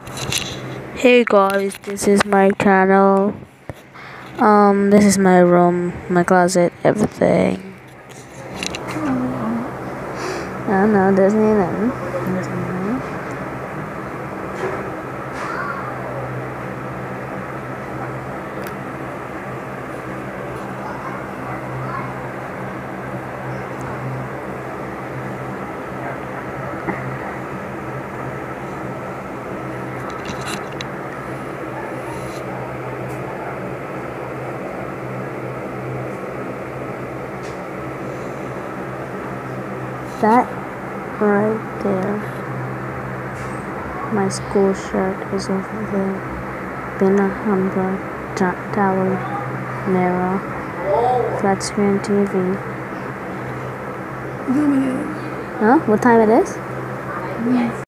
Hey guys, this is my channel. This is my room, my closet, everything. No, there's nothing. That right there, my school shirt is over there. Bina Humber Tower Mirror, flat screen TV. Huh? What time it is?